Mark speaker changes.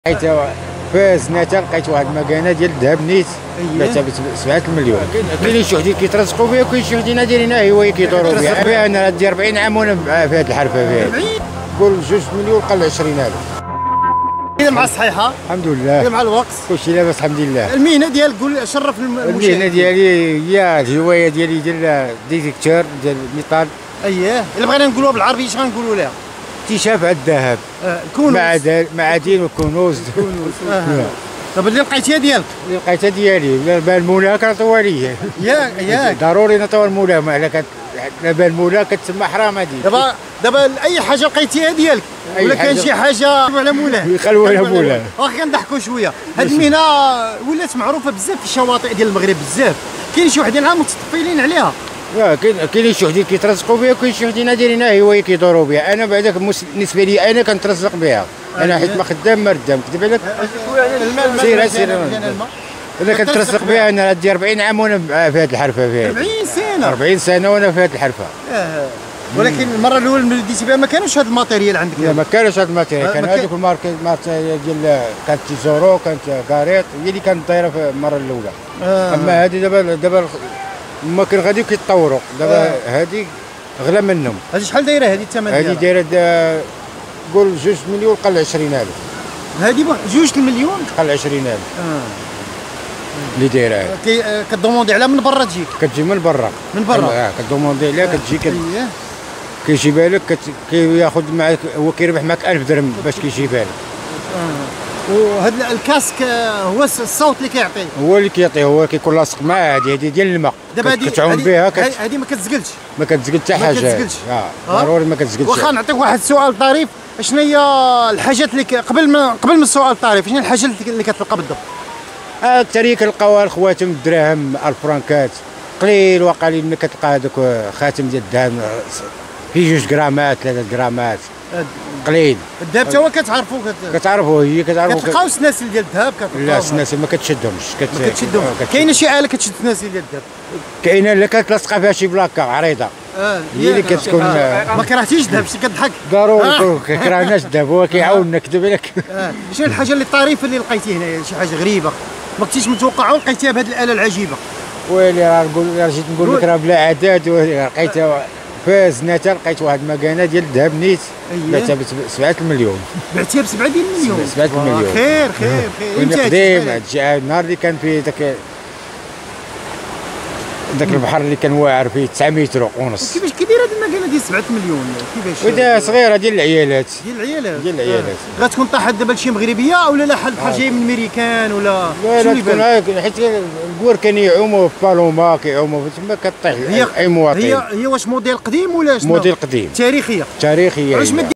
Speaker 1: لقيت فاز نتا لقيت واحد المكانه ديال الذهب نيت بعتها ب 7 مليون. كاينين شي وحدين كيترزقوا بها وكاين شي وحدين دايرينها هوايه كيدوروا بها. انا عندي 40 عام وانا في هذه الحرفه فيها. قول 2 مليون قل 20,000.
Speaker 2: كده مع الصحيحه
Speaker 1: الحمد لله،
Speaker 2: كده مع الوقت
Speaker 1: كلشي لاباس الحمد لله.
Speaker 2: المهنه ديالك قول شرف
Speaker 1: المهنه ديالي هي الهوايه ديالي ديال ديتيكتور ديال الميطال.
Speaker 2: اييه الا بغينا نقولوها بالعربي اش غنقولوا لها؟
Speaker 1: اكتشاف على الذهب،
Speaker 2: كنوز،
Speaker 1: معادن وكنوز.
Speaker 2: طب اللي لقيتيها ديالك؟
Speaker 1: اللي لقيتها ديالي بان مولاها كنعطيوها ليه.
Speaker 2: ياك
Speaker 1: ضروري نعطيوها لمولاها، ما على بان مولاها كتسمى حرام هذيك.
Speaker 2: دابا اي حاجه لقيتيها ديالك ولا كان شي حاجه على مولاه
Speaker 1: يخلوها على مولاه.
Speaker 2: واخا كنضحكوا شويه. هذه المهنه ولات معروفه بزاف في الشواطئ ديال المغرب بزاف، كاين شي وحدين عام متطفلين عليها.
Speaker 1: كاينين شي وحدين كيترزقوا بها وكاين شي وحدين دايرينها هوايه كيدوروا بها. انا بعداك بالنسبه لي انا كنترزق بها، انا حيت ما خدام ما ردام كذب عليك. سير انا كنترزق بها. انا عندي 40 عام وانا في هذه الحرفه فيها.
Speaker 2: 40 سنه
Speaker 1: 40 سنه وانا في هذه الحرفه.
Speaker 2: ولكن المره الاولى ملي بديتي بها ما كانوش هذا الماتيريال عندك؟
Speaker 1: لا ما كانش هذا الماتيريال، كان هذوك الماركه ديال كانت تيزورو، كانت كاريط، هي اللي كانت دايره في المره الاولى. اما هذه دابا هما كانوا غادي كيتطوروا، دابا هذه غلا منهم.
Speaker 2: هذه شحال دايره هذه الثمن ديالها؟
Speaker 1: هذه دايره قول 2 مليون قل 20,000.
Speaker 2: هذه 2 مليون
Speaker 1: قل 20,000 اللي دايره.
Speaker 2: كدوموندي عليها من برا تجيك؟
Speaker 1: كتجي من برا.
Speaker 2: من برا
Speaker 1: كدوموندي عليها كتجي كيجيبها لك، كياخذ معك، هو كيربح معك 1000 درهم باش كيجيبها لك.
Speaker 2: وهذا الكاسك هو الصوت اللي كيعطي؟
Speaker 1: هو اللي كيعطي، هو كيكون لاصق معاه. هذه ديال الماء
Speaker 2: دابا
Speaker 1: كتعوم بها.
Speaker 2: هذه ما كتزقلش؟
Speaker 1: ما كتزقل حتى حاجه.
Speaker 2: ما كتزقلش
Speaker 1: ضروري ما كتزقلش.
Speaker 2: واخا نعطيك واحد السؤال طريف، شنو هي الحاجات اللي قبل من السؤال الطريف، شنو الحاجات اللي كتلقى بالضبط؟
Speaker 1: اكثر هي كنلقاوها الخواتم، الدراهم، الفرانكات، قليل وقليل ملي كتلقى هذوك خاتم ديال الذهب في 2 غرامات 3 غرامات قليل.
Speaker 2: الذهب تا هو كتعرفوا
Speaker 1: هي كتعرفوا.
Speaker 2: كتلقاو السلاسل ديال الذهب؟
Speaker 1: لا السلاسل ما كتشدهمش.
Speaker 2: كاينه شي آلة كتشد السلاسل ديال الذهب؟
Speaker 1: كاينه اللي كتلصق فيها شي بلاكه عريضه، هي اللي كتكون.
Speaker 2: ما كرهتيش الذهب؟ شي كضحك؟
Speaker 1: ضروري كرهناش الذهب، هو كيعاوننا كذب عليك.
Speaker 2: شنو الحاجه اللي طريفه اللي لقيتي هنا؟ شي حاجه غريبه ما كنتيش متوقعه ولقيتيها بهذه الآلة العجيبه؟
Speaker 1: ويلي راه جيت نقول لك راه بلا عدد. لقيتها فاز نتا لقيت واحد المكانه ديال الذهب نيت بعتها ب 7 مليون.
Speaker 2: بعتيها ب 7 مليون؟
Speaker 1: 7 مليون.
Speaker 2: خير.
Speaker 1: وين قديم هذا النهار اللي كان فيه داك البحر اللي كان واعر فيه 9 متر ونص.
Speaker 2: كيفاش كي دايره هذه المكانه ديال 7 مليون؟ كيفاش؟
Speaker 1: ودا صغيره ديال العيالات.
Speaker 2: ديال العيالات غتكون طاحت دابا لشي مغربيه ولا لا بحال جاي من الميريكان ولا
Speaker 1: شنو اللي بان؟ حيت الكوار كانوا يعوموا في بالوما، كيعوموا تما كطيح اي مواطن.
Speaker 2: هي واش موديل قديم ولا شنو؟
Speaker 1: موديل قديم
Speaker 2: تاريخيه.
Speaker 1: تاريخيه.